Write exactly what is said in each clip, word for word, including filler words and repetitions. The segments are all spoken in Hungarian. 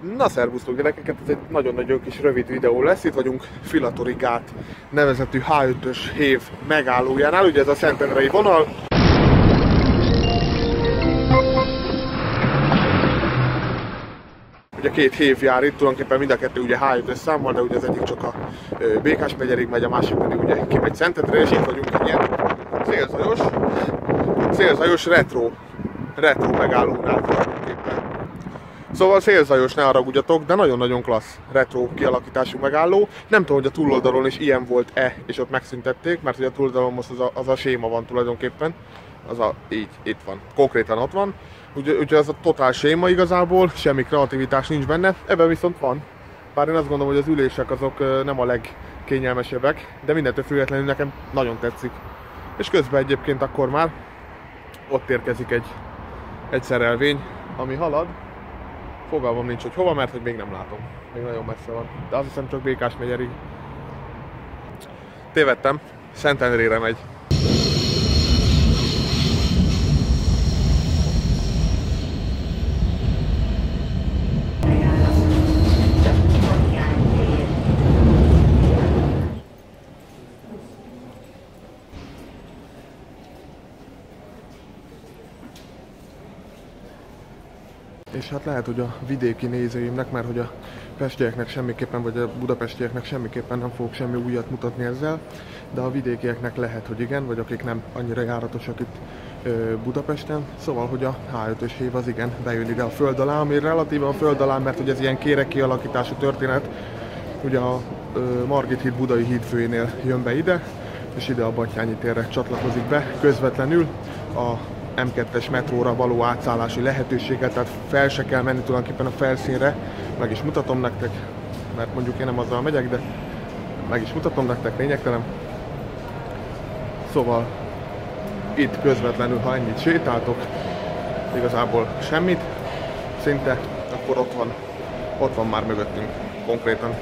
Na szervusztok gyerekeket, ez egy nagyon-nagyon kis rövid videó lesz. Itt vagyunk Filatori gát nevezetű há ötös hév megállójánál, ugye ez a Szentendrei vonal. Ugye két hév jár itt, tulajdonképpen mind a kettő ugye há ötös számmal, de ugye az egyik csak a Békásmegyerig megy, a másik pedig ugye kimegy Szentendre, és itt vagyunk egy ilyen szélzajos, szélzajos retro, retro megállónál tulajdonképpen. Szóval szélzajos, ne haragudjatok, de nagyon-nagyon klassz retro kialakítású megálló. Nem tudom, hogy a túloldalon is ilyen volt-e, és ott megszüntették, mert ugye a túloldalon most az a, az a séma van tulajdonképpen. Az a, így, itt van, konkrétan ott van. Úgyhogy úgy, ez a totál séma igazából, semmi kreativitás nincs benne, ebben viszont van. Bár én azt gondolom, hogy az ülések azok nem a legkényelmesebbek, de mindentől függetlenül nekem nagyon tetszik. És közben egyébként akkor már ott érkezik egy, egy szerelvény, ami halad. Fogalmam nincs, hogy hova, mert hogy még nem látom. Még nagyon messze van. De azt hiszem csak Békásmegyerig. Tévedtem, Szentendrére megy. És hát lehet, hogy a vidéki nézőimnek, mert hogy a pestieknek semmiképpen, vagy a budapestieknek semmiképpen nem fogok semmi újat mutatni ezzel, de a vidékieknek lehet, hogy igen, vagy akik nem annyira járatosak itt ö, Budapesten. Szóval, hogy a há ötös hév az igen bejön ide a föld alá, ami relatíve a föld alá, mert hogy ez ilyen kérek kialakítású történet. Ugye a ö, Margit híd budai hídfőjénél jön be ide, és ide a Batthyány térre csatlakozik be közvetlenül a em kettes metróra való átszállási lehetőséget, tehát fel se kell menni tulajdonképpen a felszínre, meg is mutatom nektek, mert mondjuk én nem azzal megyek, de meg is mutatom nektek, lényegtelen. Szóval itt közvetlenül, ha ennyit sétáltok, igazából semmit, szinte, akkor ott van, ott van már mögöttünk konkrétan.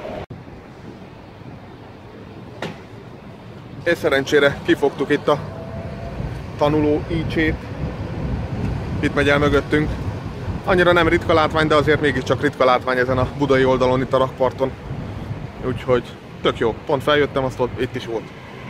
És szerencsére kifogtuk itt a tanuló ícsét. Itt megy el mögöttünk. Annyira nem ritka látvány, de azért mégiscsak ritka látvány ezen a budai oldalon, itt a rakparton. Úgyhogy tök jó. Pont feljöttem, azt ott itt is volt.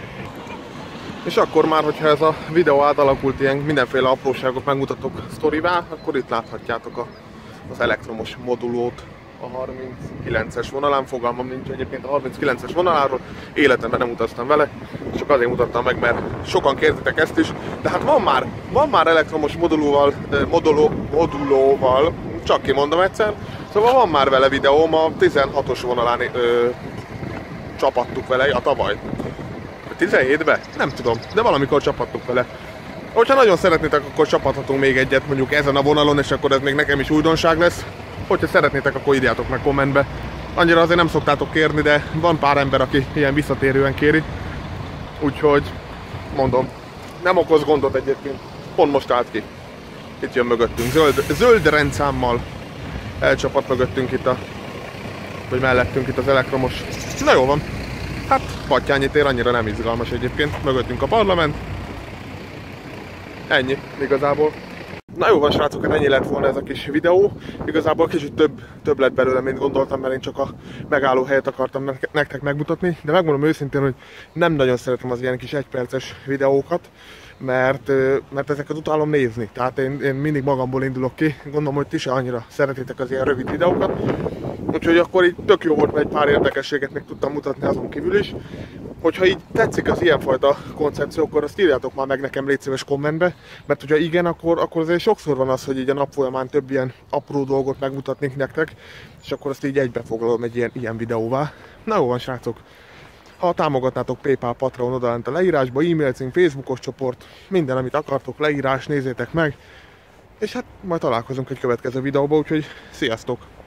És akkor már, hogyha ez a videó átalakult ilyen mindenféle apróságot megmutatok sztorivá, akkor itt láthatjátok a, az elektromos modulót a harminckilences vonalán. Fogalmam nincs egyébként a harminckilences vonaláról, életemben nem utaztam vele, csak azért mutattam meg, mert sokan kérdetek ezt is, de hát van már, van már elektromos modulóval, moduló, modulóval, csak kimondom egyszer, szóval van már vele videóm, a tizenhatos vonalán ö, csapattuk vele, a tavaly. A tizenhétben? Nem tudom, de valamikor csapattuk vele. Hogyha nagyon szeretnétek, akkor csapathatunk még egyet mondjuk ezen a vonalon, és akkor ez még nekem is újdonság lesz. Hogyha szeretnétek, akkor írjátok meg kommentbe. Annyira azért nem szoktátok kérni, de van pár ember, aki ilyen visszatérően kéri. Úgyhogy mondom, nem okoz gondot egyébként. Pont most állt ki. Itt jön mögöttünk, zöld, zöld rendszámmal elcsapat mögöttünk itt a, vagy mellettünk itt az elektromos. Na jó van. Hát Batthyány tér annyira nem izgalmas egyébként. Mögöttünk a parlament. Ennyi igazából. Na jó van srácok, ennyi lett volna ez a kis videó. Igazából kicsit több, több lett belőle, mint gondoltam, mert én csak a megálló helyet akartam nektek megmutatni. De megmondom őszintén, hogy nem nagyon szeretem az ilyen kis egyperces videókat, mert, mert ezeket utálom nézni. Tehát én, én mindig magamból indulok ki. Gondolom, hogy ti se annyira szeretitek az ilyen rövid videókat. Úgyhogy akkor így tök jó volt, mert egy pár érdekességet még tudtam mutatni azon kívül is. Hogyha így tetszik az ilyenfajta koncepció, akkor azt írjátok már meg nekem légy szíves kommentbe, mert hogyha igen, akkor, akkor azért sokszor van az, hogy így a nap folyamán több ilyen apró dolgot megmutatnék nektek, és akkor azt így egybefoglalom egy ilyen, ilyen videóvá. Na jó van srácok, ha támogatnátok PayPal, Patreon odalent a leírásba, e-mail cím, Facebookos csoport, minden amit akartok, leírás, nézzétek meg, és hát majd találkozunk egy következő videóban, úgyhogy sziasztok!